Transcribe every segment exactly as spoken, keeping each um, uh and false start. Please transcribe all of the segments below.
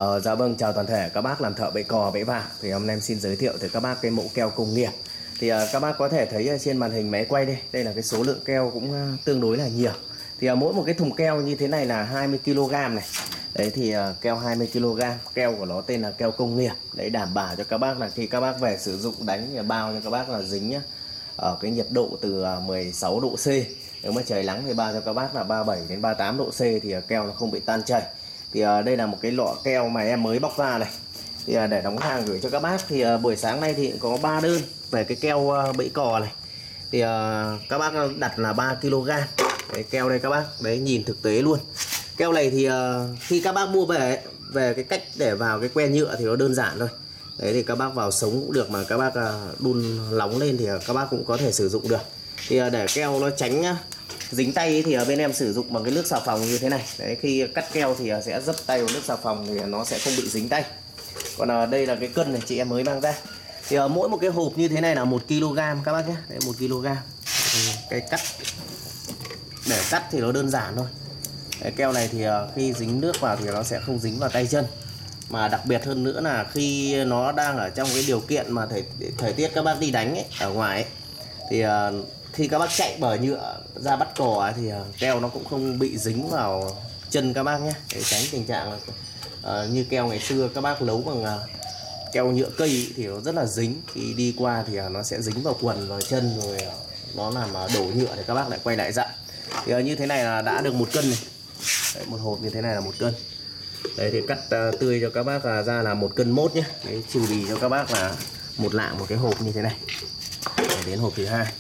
Ờ, dạ vâng, chào toàn thể các bác làm thợ bẫy cò bẫy vàng. Thì hôm nay em xin giới thiệu tới các bác cái mẫu keo công nghiệp. Thì uh, các bác có thể thấy trên màn hình máy quay đây, đây là cái số lượng keo cũng uh, tương đối là nhiều. Thì uh, mỗi một cái thùng keo như thế này là hai mươi ki lô gam này. Đấy thì uh, keo hai mươi ki lô gam, keo của nó tên là keo công nghiệp. Đấy, đảm bảo cho các bác là khi các bác về sử dụng đánh thì bao cho các bác là dính nhá, ở cái nhiệt độ từ uh, mười sáu độ C. Nếu mà trời nắng thì bao cho các bác là ba mươi bảy đến ba mươi tám độ C thì uh, keo nó không bị tan chảy. Thì uh, đây là một cái lọ keo mà em mới bóc ra này. Thì uh, để đóng hàng gửi cho các bác thì uh, buổi sáng nay thì có ba đơn về cái keo uh, bẫy cò này. Thì uh, các bác đặt là ba ki lô gam. Đấy, keo đây các bác, đấy nhìn thực tế luôn. Keo này thì uh, khi các bác mua về về cái cách để vào cái que nhựa thì nó đơn giản thôi. Đấy thì các bác vào sống cũng được, mà các bác uh, đun nóng lên thì các bác cũng có thể sử dụng được. Thì uh, để keo nó tránh uh, dính tay thì ở bên em sử dụng bằng cái nước xà phòng như thế này. Đấy, khi cắt keo thì sẽ dấp tay vào nước xà phòng thì nó sẽ không bị dính tay. Còn à, đây là cái cân này chị em mới mang ra. Thì à, mỗi một cái hộp như thế này là một ki lô gam các bác nhé. Đấy, một ki lô gam. Cái cắt để cắt thì nó đơn giản thôi. Cái keo này thì à, khi dính nước vào thì nó sẽ không dính vào tay chân. Mà đặc biệt hơn nữa là khi nó đang ở trong cái điều kiện mà thời thời tiết các bác đi đánh ấy, ở ngoài ấy, thì à, khi các bác chạy bờ nhựa ra bắt cò ấy, thì keo nó cũng không bị dính vào chân các bác nhé, để tránh tình trạng là, uh, như keo ngày xưa các bác nấu bằng uh, keo nhựa cây ấy, thì nó rất là dính, khi đi qua thì uh, nó sẽ dính vào quần vào chân, rồi uh, nó làm uh, đổ nhựa thì các bác lại quay lại dặn. Thì uh, như thế này là đã được một cân này. Đấy, một hộp như thế này là một cân. Đấy thì cắt uh, tươi cho các bác uh, ra là một cân mốt nhé. Đấy, trừ bì cho các bác là một lạng một cái hộp như thế này. Để đến hộp thứ hai.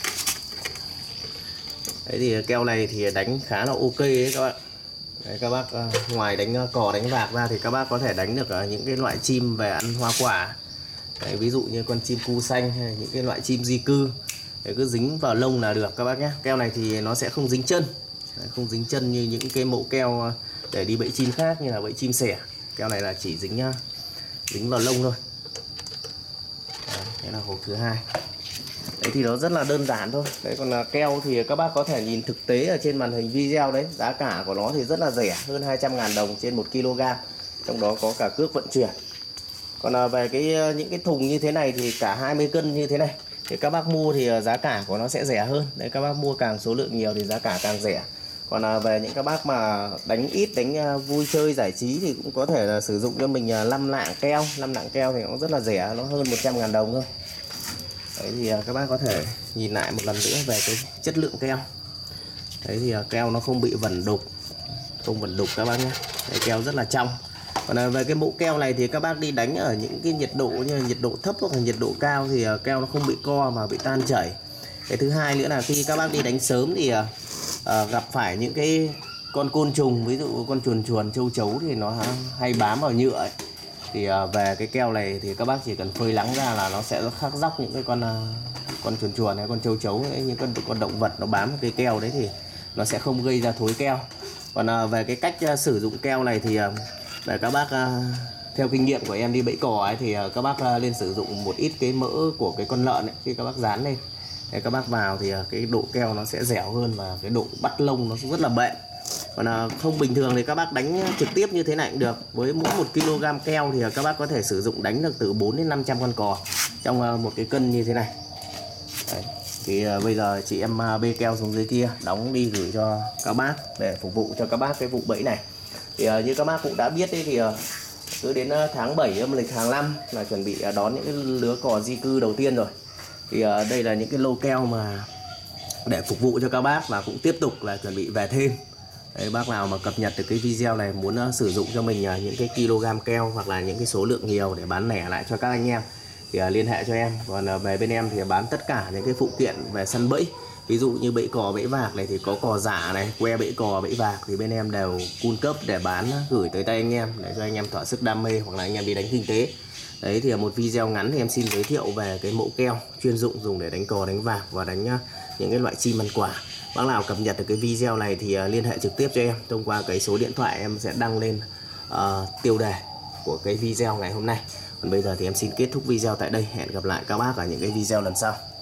Đấy thì keo này thì đánh khá là ok đấy các bạn. Đấy, các bác ngoài đánh cò đánh vạc ra thì các bác có thể đánh được những cái loại chim về ăn hoa quả. Đấy, ví dụ như con chim cu xanh hay những cái loại chim di cư. Đấy, cứ dính vào lông là được các bác nhé. Keo này thì nó sẽ không dính chân. Đấy, không dính chân như những cái mẫu keo để đi bẫy chim khác như là bẫy chim sẻ. Keo này là chỉ dính dính vào lông thôi. Đấy, đây là hộp thứ hai. Đấy thì nó rất là đơn giản thôi. Đấy, còn là keo thì các bác có thể nhìn thực tế ở trên màn hình video đấy. Giá cả của nó thì rất là rẻ, hơn hai trăm ngàn đồng trên một ki lô gam. Trong đó có cả cước vận chuyển. Còn là về cái những cái thùng như thế này thì cả hai mươi cân như thế này thì các bác mua thì giá cả của nó sẽ rẻ hơn. Đấy, các bác mua càng số lượng nhiều thì giá cả càng rẻ. Còn là về những các bác mà đánh ít, đánh vui chơi giải trí thì cũng có thể là sử dụng cho mình năm lạng keo. năm lạng keo thì nó rất là rẻ, nó hơn một trăm ngàn đồng thôi. Đấy thì các bác có thể nhìn lại một lần nữa về cái chất lượng keo. Đấy thì keo nó không bị vẩn đục, không vẩn đục các bác nhé. Đấy, keo rất là trong. Còn về cái mẫu keo này thì các bác đi đánh ở những cái nhiệt độ như nhiệt độ thấp hoặc là nhiệt độ cao thì keo nó không bị co mà bị tan chảy. Cái thứ hai nữa là khi các bác đi đánh sớm thì uh, gặp phải những cái con côn trùng, ví dụ con chuồn chuồn, châu chấu thì nó hay bám vào nhựa ấy. Thì uh, về cái keo này thì các bác chỉ cần phơi nắng ra là nó sẽ khắc róc những cái con uh, con chuồn chuồn hay con châu chấu ấy, những con con động vật nó bám vào cái keo đấy thì nó sẽ không gây ra thối keo. Còn uh, về cái cách uh, sử dụng keo này thì uh, để các bác uh, theo kinh nghiệm của em đi bẫy cò ấy thì uh, các bác uh, nên sử dụng một ít cái mỡ của cái con lợn ấy, khi các bác dán lên để các bác vào thì uh, cái độ keo nó sẽ dẻo hơn và cái độ bắt lông nó rất là bện. Còn à, không bình thường thì các bác đánh trực tiếp như thế này cũng được. Với mỗi một ki lô gam keo thì các bác có thể sử dụng đánh được từ bốn đến năm trăm con cò trong à, một cái cân như thế này. Đấy. Thì à, bây giờ chị em à, bê keo xuống dưới kia đóng đi gửi cho các bác để phục vụ cho các bác cái vụ bẫy này. Thì à, như các bác cũng đã biết đấy, thì à, cứ đến à, tháng bảy âm lịch hàng năm là chuẩn bị à, đón những cái lứa cò di cư đầu tiên rồi. Thì à, đây là những cái lô keo mà để phục vụ cho các bác và cũng tiếp tục là chuẩn bị về thêm. Đấy, bác nào mà cập nhật được cái video này muốn uh, sử dụng cho mình uh, những cái kg keo hoặc là những cái số lượng nhiều để bán lẻ lại cho các anh em thì uh, liên hệ cho em. Còn uh, về bên em thì bán tất cả những cái phụ kiện về săn bẫy, ví dụ như bẫy cò bẫy vạc này thì có cò giả này, que bẫy cò bẫy vạc thì bên em đều cung cấp để bán uh, gửi tới tay anh em để cho anh em thỏa sức đam mê hoặc là anh em đi đánh kinh tế. Đấy thì một video ngắn thì em xin giới thiệu về cái mẫu keo chuyên dụng dùng để đánh cò đánh vạc và đánh uh, những cái loại chim ăn quả. Bác nào cập nhật được cái video này thì uh, liên hệ trực tiếp cho em thông qua cái số điện thoại em sẽ đăng lên uh, tiêu đề của cái video ngày hôm nay. Còn bây giờ thì em xin kết thúc video tại đây. Hẹn gặp lại các bác ở những cái video lần sau.